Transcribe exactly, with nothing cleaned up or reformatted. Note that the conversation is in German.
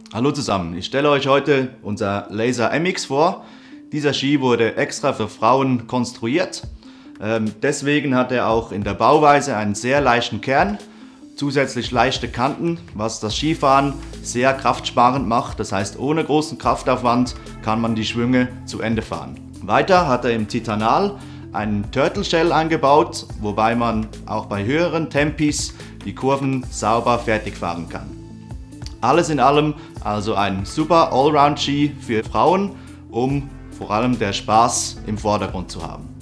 Hallo zusammen, ich stelle euch heute unser Laser M X vor. Dieser Ski wurde extra für Frauen konstruiert. Ähm, deswegen hat er auch in der Bauweise einen sehr leichten Kern, zusätzlich leichte Kanten, was das Skifahren sehr kraftsparend macht. Das heißt, ohne großen Kraftaufwand kann man die Schwünge zu Ende fahren. Weiter hat er im Titanal einen Turtle Shell eingebaut, wobei man auch bei höheren Tempis die Kurven sauber fertig fahren kann. Alles in allem also ein super Allround-Ski für Frauen, um vor allem der Spaß im Vordergrund zu haben.